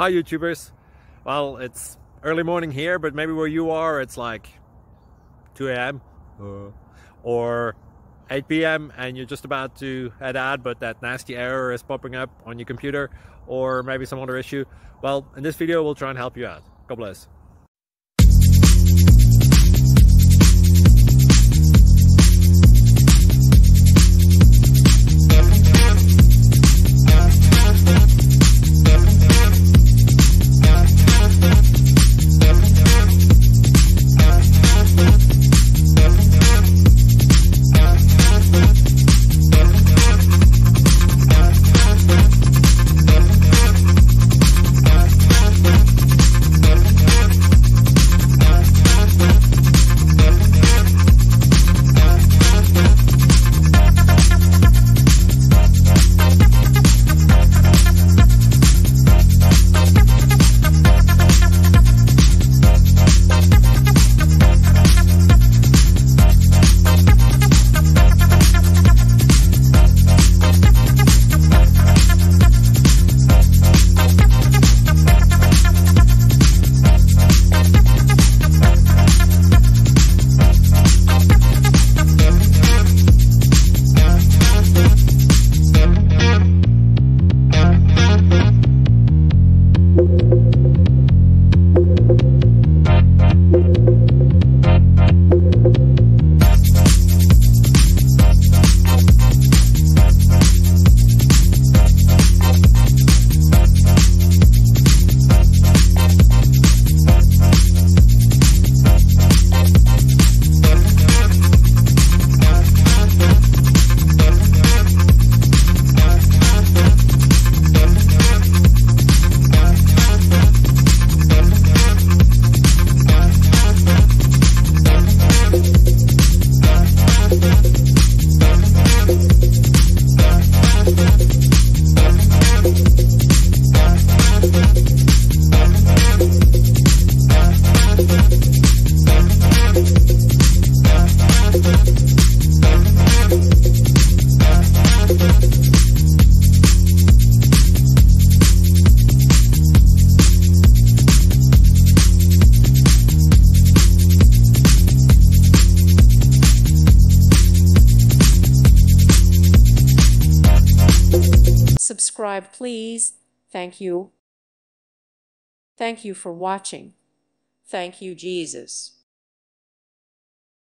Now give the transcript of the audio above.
Hi YouTubers. Well, it's early morning here, but maybe where you are it's like 2 a.m. or 8 p.m. and you're just about to head out, but that nasty error is popping up on your computer, or maybe some other issue. Well, in this video we'll try and help you out. God bless. Subscribe, please. Thank you. Thank you for watching. Thank you, Jesus.